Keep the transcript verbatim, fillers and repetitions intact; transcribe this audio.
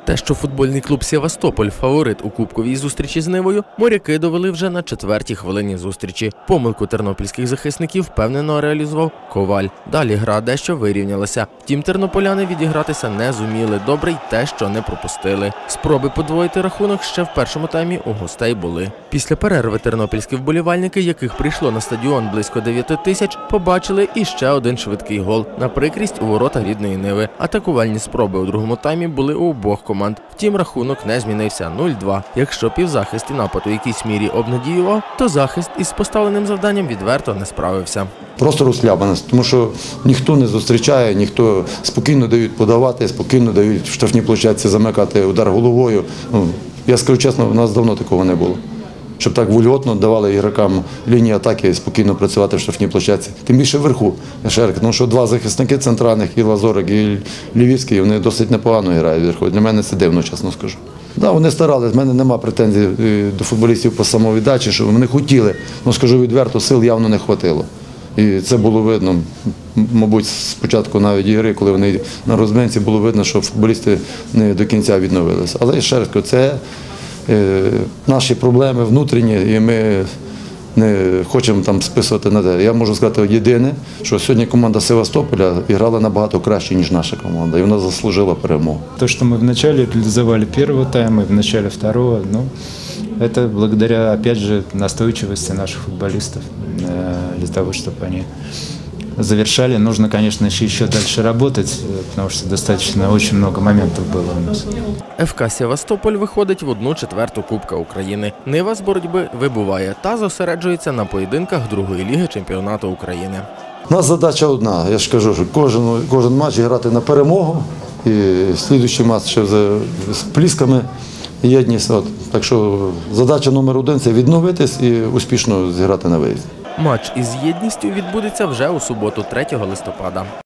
Те, що футбольний клуб «Севастополь» – фаворит у кубковій зустрічі з Нивою, моряки довели вже на четвертій хвилині зустрічі. Помилку тернопільських захисників впевнено реалізував Коваль. Далі гра дещо вирівнялася. Втім, тернополяни відігратися не зуміли. Добре й те, що не пропустили. Спроби подвоїти рахунок ще в першому таймі у гостей були. Після перерви тернопільські вболівальники, яких прийшло на стадіон близько дев'яти тисяч, побачили іще один швидкий гол. На прикрість у ворота рідної Ниви. Атакувальні спроби у другому таймі були у обох команд. Втім, рахунок не змінився – нуль-два. Якщо півзахист і напад у якійсь мірі обнадіював, то захист із поставленим завданням відверто не справився. Просто розхлябаність, тому що ніхто не зустрічає, ніхто спокійно дають подавати, спокійно дають в штрафній площадці замикати удар головою. Ну, я скажу чесно, у нас давно такого не було. Щоб так вульготно давали ігрокам лінії атаки спокійно працювати в штрафній площадці. Тим більше вверху. Тому що два захисники центральних, і Лазорик, і Лівіцький, вони досить непогано грають вверху. Для мене це дивно, чесно скажу. Да, вони старались, в мене немає претензій до футболістів по самовіддачі, що вони хотіли, але, скажу відверто, сил явно не хватило. І це було видно, мабуть, спочатку навіть ігри, коли вони на розминці, було видно, що футболісти не до кінця відновилися. Але ще раз кажу, це наші проблеми внутрішні, і ми не хочемо там списувати на те. Я можу сказати єдине, що сьогодні команда Севастополя грала набагато краще, ніж наша команда, і вона заслужила перемогу. То, что мы вначале реализовали первого тайма и в начале второго, ну, это благодаря, опять же, настойчивости наших футболистов, для того, чтобы они завершали. Нужно, конечно, еще дальше работать, потому что достаточно, очень много моментов было у нас. еф ка «Севастополь» виходить в одну четверту Кубка України. Нива з боротьби вибуває та зосереджується на поєдинках другої ліги чемпіонату України. У нас задача одна, я ж кажу, що кожен, кожен матч грати на перемогу, і слідуючий матч ще з, з плісками єдність. От. Так що задача номер один – це відновитись і успішно зіграти на виїзді. Матч із єдністю відбудеться вже у суботу, третього листопада.